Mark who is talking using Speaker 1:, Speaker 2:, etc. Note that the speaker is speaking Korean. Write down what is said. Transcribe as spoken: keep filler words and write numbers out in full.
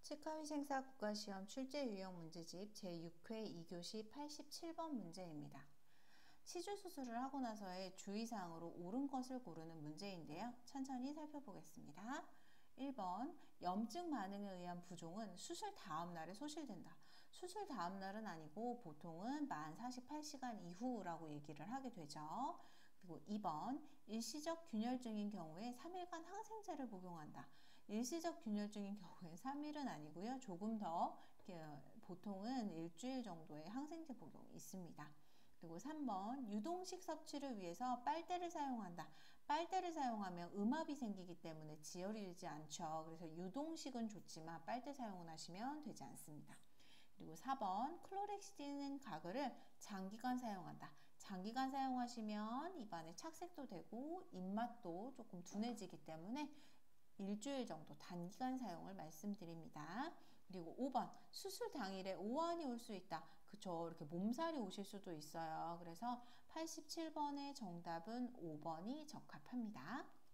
Speaker 1: 치과위생사 국가시험 출제유형 문제집 제육 회 이 교시 팔십칠 번 문제입니다. 치주수술을 하고 나서의 주의사항으로 옳은 것을 고르는 문제인데요. 천천히 살펴보겠습니다. 일 번 염증 반응에 의한 부종은 수술 다음 날에 소실된다. 수술 다음 날은 아니고 보통은 만 사십팔 시간 이후라고 얘기를 하게 되죠. 그리고 이 번 일시적 균열증인 경우에 삼 일간 항생제를 복용한다. 일시적 균열증인 경우에 삼 일은 아니고요. 조금 더 보통은 일주일 정도의 항생제 복용이 있습니다. 그리고 삼 번 유동식 섭취를 위해서 빨대를 사용한다. 빨대를 사용하면 음압이 생기기 때문에 지혈이 되지 않죠. 그래서 유동식은 좋지만 빨대 사용을 하시면 되지 않습니다. 그리고 사 번 클로렉시딘 가글을 장기간 사용한다. 장기간 사용하시면 입안에 착색도 되고 입맛도 조금 둔해지기 때문에 일주일 정도 단기간 사용을 말씀드립니다. 그리고 오 번 수술 당일에 오한이 올 수 있다. 그쵸, 이렇게 몸살이 오실 수도 있어요. 그래서 팔십칠 번의 정답은 오 번이 적합합니다.